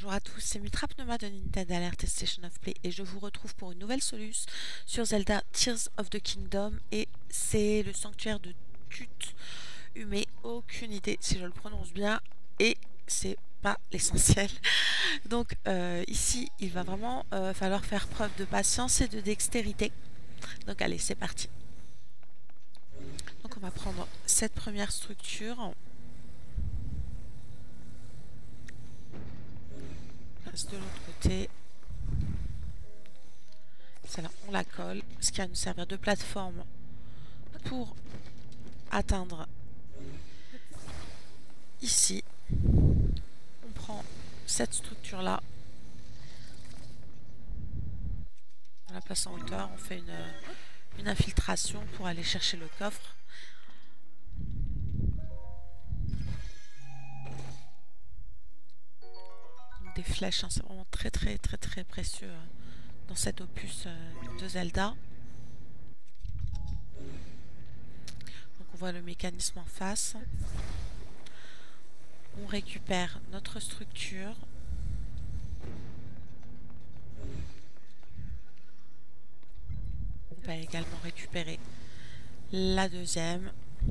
Bonjour à tous, c'est Mitra de Nintendo Alert et Station of Play et je vous retrouve pour une nouvelle soluce sur Zelda Tears of the Kingdom et c'est le sanctuaire de Tut Hume, aucune idée si je le prononce bien et c'est pas l'essentiel. Donc ici il va vraiment falloir faire preuve de patience et de dextérité. Donc allez, c'est parti. Donc on va prendre cette première structure. De l'autre côté, celle-là on la colle, ce qui va nous servir de plateforme pour atteindre ici. On prend cette structure là, on la place en hauteur, on fait une infiltration pour aller chercher le coffre. Donc des flèches, hein, c'est vraiment très précieux dans cet opus de Zelda. Donc on voit le mécanisme en face. On récupère notre structure. On va également récupérer la deuxième.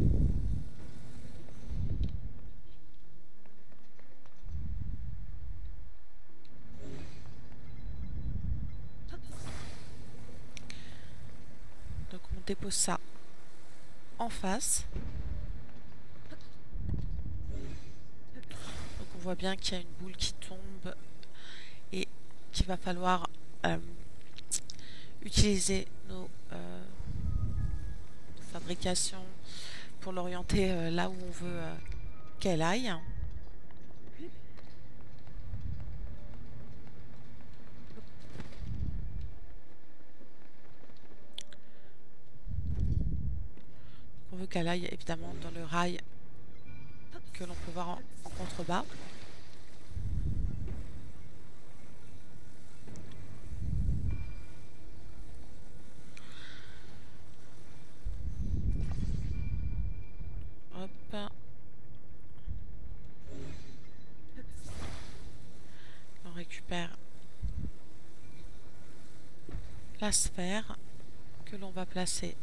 Donc on dépose ça en face. Donc on voit bien qu'il y a une boule qui tombe et qu'il va falloir utiliser nos fabrications pour l'orienter là où on veut qu'elle aille. On veut qu'elle aille évidemment dans le rail que l'on peut voir en contrebas. Hop. On récupère la sphère que l'on va placer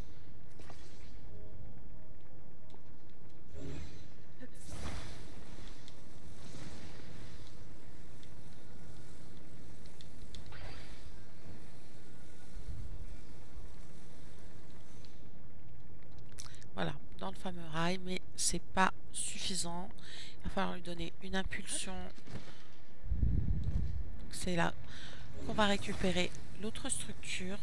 voilà, dans le fameux rail, mais c'est pas suffisant. Il va falloir lui donner une impulsion. C'est là qu'on va récupérer l'autre structure.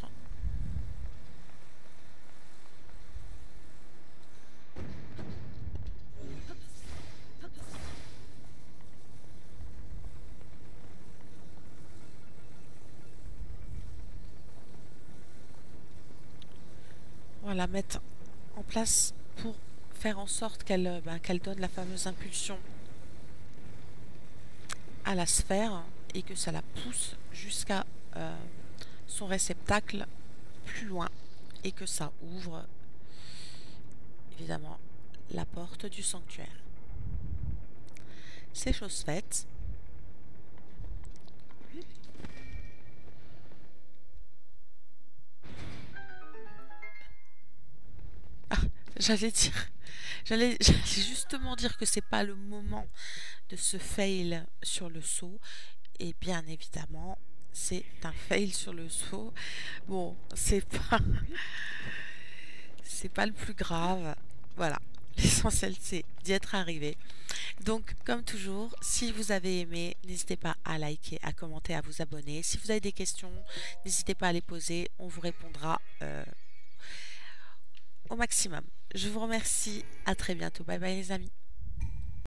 On va la mettre en place pour faire en sorte qu'elle qu'elle donne la fameuse impulsion à la sphère et que ça la pousse jusqu'à son réceptacle plus loin et que ça ouvre évidemment la porte du sanctuaire. C'est chose faite. J'allais justement dire que c'est pas le moment de se fail sur le saut. Et bien évidemment, c'est un fail sur le saut. Bon, c'est pas le plus grave. Voilà. L'essentiel, c'est d'y être arrivé. Donc, comme toujours, si vous avez aimé, n'hésitez pas à liker, à commenter, à vous abonner. Si vous avez des questions, n'hésitez pas à les poser. On vous répondra au maximum. Je vous remercie. À très bientôt. Bye bye les amis.